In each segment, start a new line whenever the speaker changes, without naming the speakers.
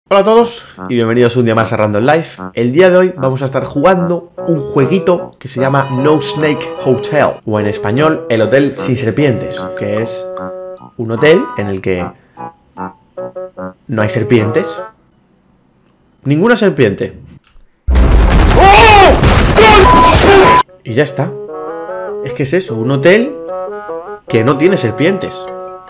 Hola a todos y bienvenidos un día más a Random Life. El día de hoy vamos a estar jugando un jueguito que se llama No Snake Hotel, o en español, el hotel sin serpientes, que es un hotel en el que no hay serpientes. Ninguna serpiente. ¡Oh! Y ya está. Es que es eso, un hotel que no tiene serpientes.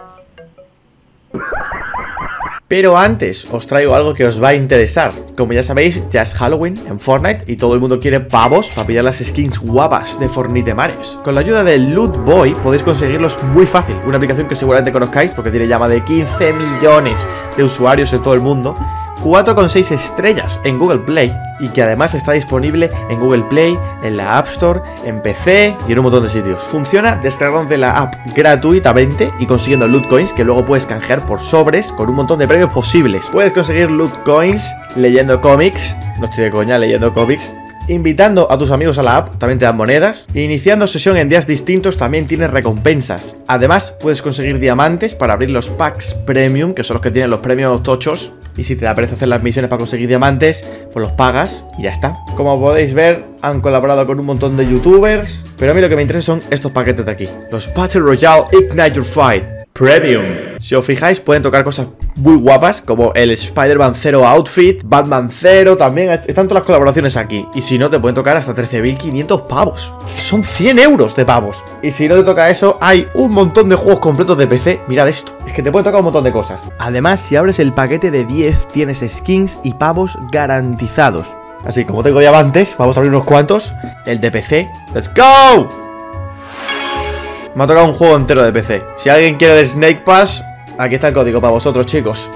Pero antes os traigo algo que os va a interesar. Como ya sabéis, ya es Halloween en Fortnite y todo el mundo quiere pavos para pillar las skins guapas de Fornitemares. Con la ayuda de Loot Boy podéis conseguirlos muy fácil. Una aplicación que seguramente conozcáis porque tiene ya más de 15 millones de usuarios en todo el mundo. 4,6 estrellas en Google Play y que además está disponible en Google Play, en la App Store, en PC y en un montón de sitios. Funciona descargándote la app gratuitamente y consiguiendo loot coins que luego puedes canjear por sobres con un montón de premios posibles. Puedes conseguir loot coins leyendo cómics, no estoy de coña, leyendo cómics, invitando a tus amigos a la app, también te dan monedas. E iniciando sesión en días distintos también tienes recompensas. Además puedes conseguir diamantes para abrir los packs premium, que son los que tienen los premios tochos. Y si te da pereza hacer las misiones para conseguir diamantes, pues los pagas y ya está. Como podéis ver, han colaborado con un montón de youtubers, pero a mí lo que me interesa son estos paquetes de aquí. Los Battle Royale Ignite Your Fight Premium. Si os fijáis, pueden tocar cosas muy guapas, como el Spider-Man 0 outfit, Batman 0, también están todas las colaboraciones aquí. Y si no, te pueden tocar hasta 13.500 pavos. Son 100 euros de pavos. Y si no te toca eso, hay un montón de juegos completos de PC. Mirad esto, es que te pueden tocar un montón de cosas. Además, si abres el paquete de 10, tienes skins y pavos garantizados. Así, como tengo diamantes, vamos a abrir unos cuantos. El de PC, ¡let's go! Me ha tocado un juego entero de PC. Si alguien quiere el Snake Pass, aquí está el código para vosotros, chicos.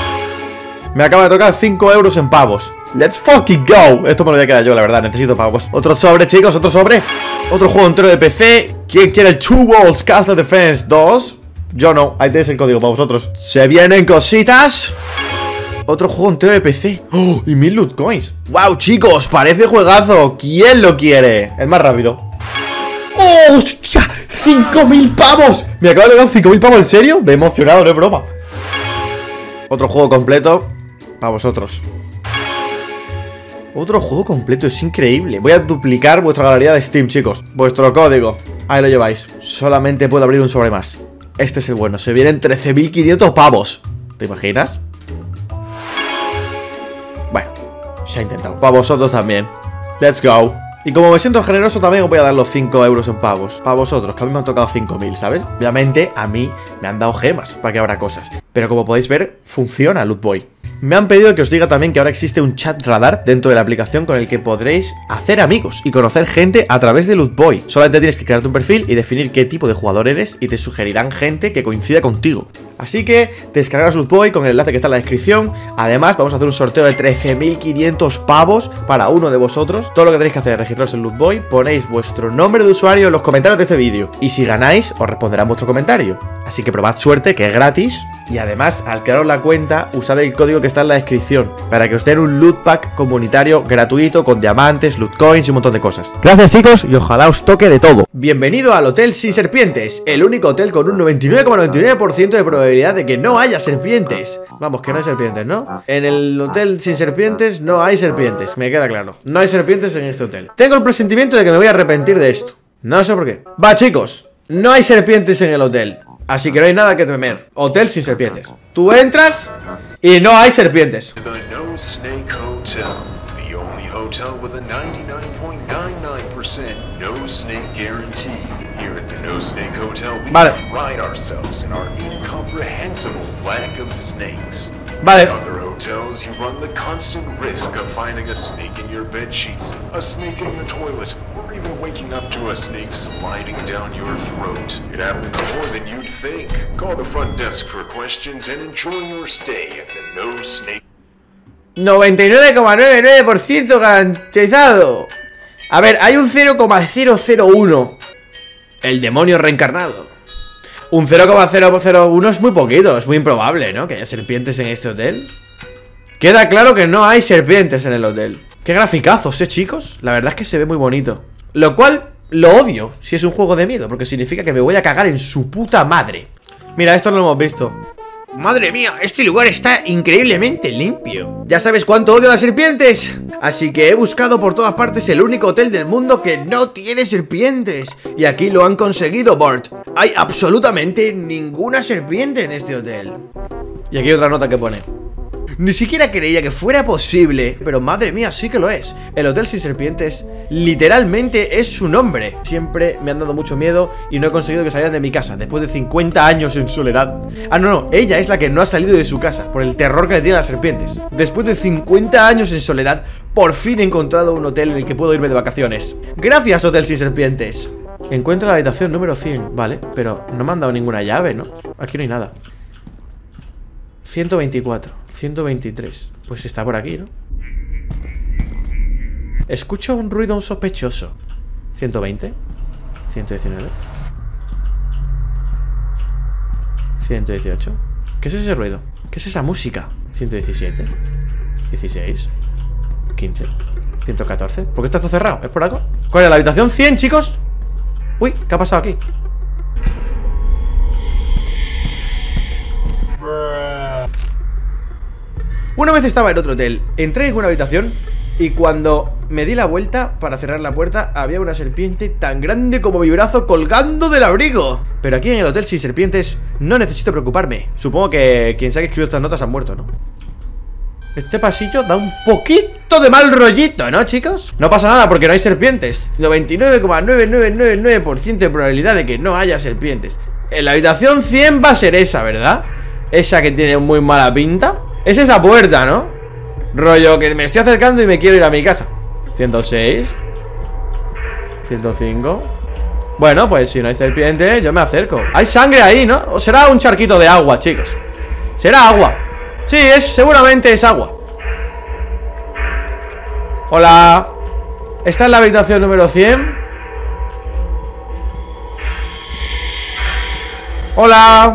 Me acaba de tocar 5 euros en pavos. Let's fucking go. Esto me lo voy a quedar yo, la verdad, necesito pavos. Otro sobre, chicos, otro sobre. Otro juego entero de PC. ¿Quién quiere el Two Worlds Castle Defense 2? Yo no, ahí tenéis el código para vosotros. Se vienen cositas. Otro juego entero de PC. ¡Oh! Y 1000 loot coins. ¡Wow, chicos! Parece juegazo. ¿Quién lo quiere? El más rápido. ¡Oh, hostia! ¡5.000 pavos! Me acabo de dar 5.000 pavos, ¿en serio? Me he emocionado, no es broma. Otro juego completo para vosotros. Otro juego completo, es increíble. Voy a duplicar vuestra galería de Steam, chicos. Vuestro código, ahí lo lleváis. Solamente puedo abrir un sobre más. Este es el bueno, se vienen 13.500 pavos. ¿Te imaginas? Bueno, se ha intentado. Para vosotros también. Let's go. Y como me siento generoso, también os voy a dar los 5 euros en pavos. Para vosotros, que a mí me han tocado 5.000, ¿sabes? Obviamente, a mí me han dado gemas para que abra cosas. Pero como podéis ver, funciona Loot Boy. Me han pedido que os diga también que ahora existe un chat radar dentro de la aplicación con el que podréis hacer amigos y conocer gente a través de Loot Boy. Solamente tienes que crearte un perfil y definir qué tipo de jugador eres y te sugerirán gente que coincida contigo. Así que descargaros Loot Boy con el enlace que está en la descripción. Además, vamos a hacer un sorteo de 13.500 pavos para uno de vosotros. Todo lo que tenéis que hacer es registraros en Loot Boy, ponéis vuestro nombre de usuario en los comentarios de este vídeo. Y si ganáis, os responderán vuestro comentario. Así que probad suerte, que es gratis. Y además, al crearos la cuenta, usad el código que está en la descripción para que os den un loot pack comunitario gratuito con diamantes, loot coins y un montón de cosas. Gracias, chicos, y ojalá os toque de todo. Bienvenido al Hotel Sin Serpientes, el único hotel con un 99,99% de probabilidad de que no haya serpientes. Vamos, que no hay serpientes, ¿no? En el Hotel Sin Serpientes no hay serpientes, me queda claro. No hay serpientes en este hotel. Tengo el presentimiento de que me voy a arrepentir de esto. No sé por qué. Va, chicos, no hay serpientes en el hotel. Así que no hay nada que temer. Hotel sin serpientes. Tú entras y no hay serpientes.
No Snake Hotel, the only hotel with a 99.99% no snake guarantee. Here at the No Snake Hotel, we pride ourselves in our incomprehensible lack of snakes.
Vale.
In other hotels, you run the constant risk of finding a snake in your bed sheets, a snake in your toilet, or even waking up to a snake sliding down your throat. It happens more than you'd think. Call the front desk for questions and enjoy your stay at the No Snake.
99,99% garantizado. A ver, hay un 0,001. El demonio reencarnado. Un 0,001 es muy poquito, es muy improbable, ¿no? Que haya serpientes en este hotel. Queda claro que no hay serpientes en el hotel. Qué graficazos, chicos. La verdad es que se ve muy bonito. Lo cual lo odio si es un juego de miedo, porque significa que me voy a cagar en su puta madre. Mira, esto no lo hemos visto. Madre mía, este lugar está increíblemente limpio. Ya sabes cuánto odio a las serpientes. Así que he buscado por todas partes el único hotel del mundo que no tiene serpientes. Y aquí lo han conseguido, Bart. Hay absolutamente ninguna serpiente en este hotel. Y aquí otra nota que pone: ni siquiera creía que fuera posible, pero madre mía, sí que lo es. El hotel sin serpientes literalmente es su nombre. Siempre me han dado mucho miedo y no he conseguido que salieran de mi casa después de 50 años en soledad. Ah, no, ella es la que no ha salido de su casa por el terror que le tienen las serpientes. Después de 50 años en soledad, por fin he encontrado un hotel en el que puedo irme de vacaciones. Gracias, hotel sin serpientes. Encuentro la habitación número 100, vale, pero no me han dado ninguna llave, ¿no? Aquí no hay nada. 124, 123. Pues está por aquí, ¿no? Escucho un ruido sospechoso. 120, 119, 118. ¿Qué es ese ruido? ¿Qué es esa música? 117, 16, 15, 114. ¿Por qué está todo cerrado? ¿Es por algo? ¿Cuál es la habitación? 100, chicos. Uy, ¿qué ha pasado aquí? Una vez estaba en otro hotel, entré en una habitación y cuando me di la vuelta para cerrar la puerta había una serpiente tan grande como mi brazo colgando del abrigo. Pero aquí en el hotel sin serpientes no necesito preocuparme. Supongo que quien sea que escribió estas notas han muerto, ¿no? Este pasillo da un poquito de mal rollito, ¿no, chicos? No pasa nada porque no hay serpientes. 99,9999% de probabilidad de que no haya serpientes. En la habitación 100 va a ser esa, ¿verdad? Esa que tiene muy mala pinta. Es esa puerta, ¿no? Rollo que me estoy acercando y me quiero ir a mi casa. 106, 105. Bueno, pues si no hay serpiente, yo me acerco. Hay sangre ahí, ¿no? O será un charquito de agua, chicos. Será agua. Sí, seguramente es agua. Hola. ¿Esta es la habitación número 100? Hola.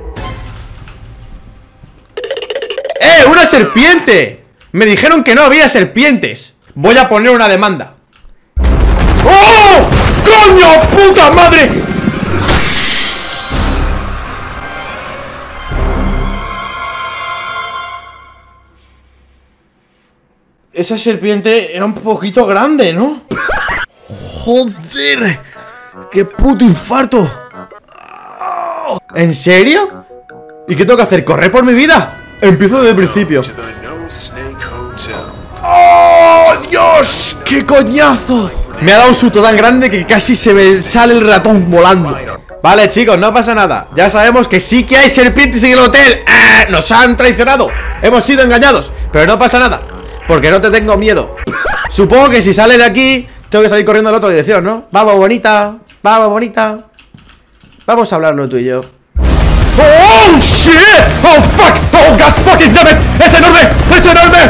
¡Una serpiente! Me dijeron que no había serpientes. Voy a poner una demanda. ¡Oh! ¡Coño! ¡Puta madre! Esa serpiente era un poquito grande, ¿no? ¡Joder! ¡Qué puto infarto! ¿En serio? ¿Y qué tengo que hacer? ¿Correr por mi vida? Empiezo desde el principio. ¡Oh, Dios! ¡Qué coñazo! Me ha dado un susto tan grande que casi se me sale el ratón volando. Vale, chicos, no pasa nada. Ya sabemos que sí que hay serpientes en el hotel. Nos han traicionado. Hemos sido engañados. Pero no pasa nada, porque no te tengo miedo. Supongo que si sale de aquí tengo que salir corriendo en la otra dirección, ¿no? Vamos, bonita. Vamos, bonita. Vamos a hablarlo tú y yo. ¡Oh, shit! ¡Oh, fuck! ¡Oh, God fucking damn it! ¡Es enorme! ¡Es enorme!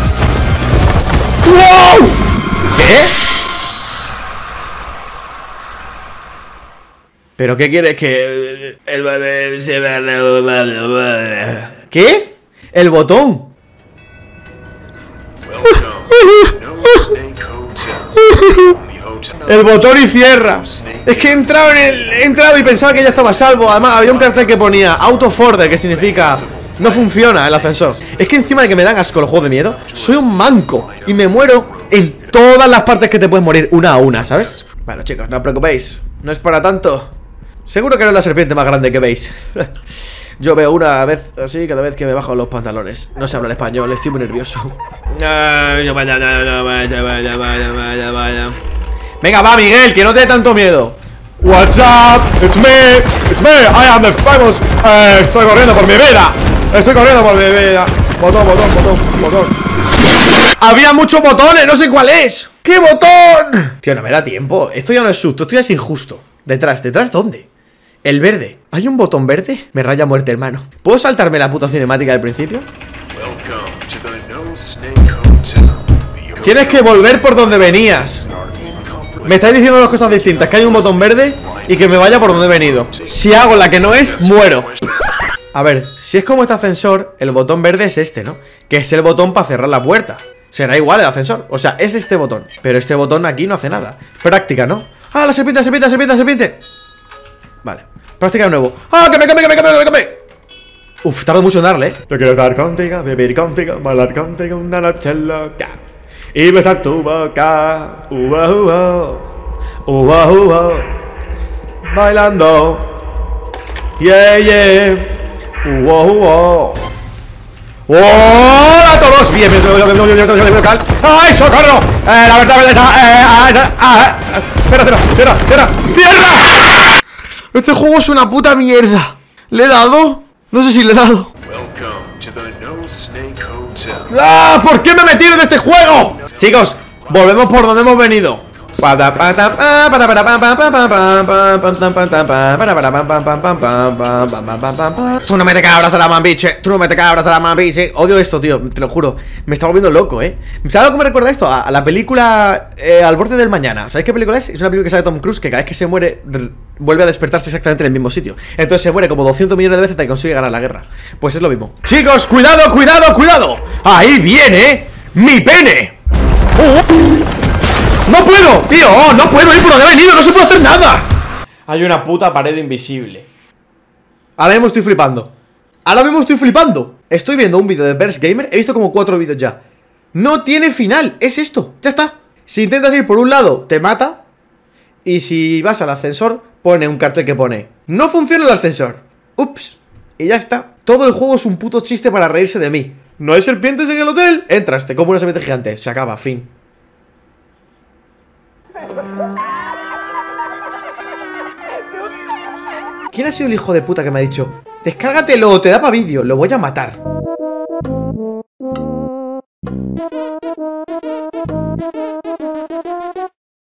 ¡Wow! ¿Qué? ¿Pero qué quieres que...? El bebé se va... ¿Qué? El botón. El botón y cierra. Es que he entrado y pensaba que ya estaba a salvo. Además había un cartel que ponía Out of Order, que significa no funciona el ascensor. Es que encima de que me dan asco los juegos de miedo, soy un manco y me muero en todas las partes que te puedes morir, una a una, ¿sabes? Bueno, chicos, no os preocupéis, no es para tanto. Seguro que no es la serpiente más grande que veis. Yo veo una vez así cada vez que me bajo los pantalones. No sé hablar español, estoy muy nervioso. Venga, va, Miguel, que no te dé tanto miedo. What's up? It's me, I am the famous. Estoy corriendo por mi vida. Botón. Había muchos botones, no sé cuál es. ¿Qué botón? Tío, no me da tiempo. Esto ya no es susto, esto ya es injusto. ¿Detrás dónde? El verde. ¿Hay un botón verde? Me raya muerte, hermano. ¿Puedo saltarme la puta cinemática del principio? Tienes que volver por donde venías. Me estáis diciendo dos cosas distintas. Que hay un botón verde y que me vaya por donde he venido. Si hago la que no es, muero. A ver, si es como este ascensor, el botón verde es este, ¿no? Que es el botón para cerrar la puerta. Será igual el ascensor. O sea, es este botón. Pero este botón aquí no hace nada. Práctica, ¿no? ¡Ah, la serpiente! Vale, práctica de nuevo. ¡Ah, que me! Uf, tardo mucho en darle, ¿eh? Yo quiero estar contigo, vivir contigo, bailar contigo una noche loca y besar tu boca. Bailando. Yeah, yeah. ¡Hola a todos! Bienvenidos. ¡Ay, socorro! La verdad, ¡cierra! Este juego es una puta mierda. ¿Le he dado? No sé si le he dado. ¡Ah! ¿Por qué me he metido en este juego? Chicos, volvemos por donde hemos venido. Tú no me te cabras a la man, biche. Tú no me te cabras a la man, biche. Odio esto, tío, te lo juro. Me está volviendo loco, ¿Sabes lo que me recuerda esto? A la película Al borde del mañana. ¿Sabéis qué película es? Es una película que sale Tom Cruise, que cada vez que se muere vuelve a despertarse exactamente en el mismo sitio. Entonces se muere como 200 millones de veces hasta que consigue ganar la guerra. Pues es lo mismo. Chicos, cuidado, cuidado, cuidado. Ahí viene mi pene. ¡No puedo, tío! ¡Oh, no puedo ir por donde he venido! ¡No se puede hacer nada! Hay una puta pared invisible. Ahora mismo estoy flipando. Estoy viendo un vídeo de Burst Gamer. He visto como 4 vídeos ya. No tiene final, es esto, ya está. Si intentas ir por un lado, te mata. Y si vas al ascensor, pone un cartel que pone: no funciona el ascensor. Ups. Y ya está. Todo el juego es un puto chiste para reírse de mí. ¿No hay serpientes en el hotel? Entras, te como una serpiente gigante. Se acaba, fin. ¿Quién ha sido el hijo de puta que me ha dicho: descárgatelo, te da para vídeo? Lo voy a matar.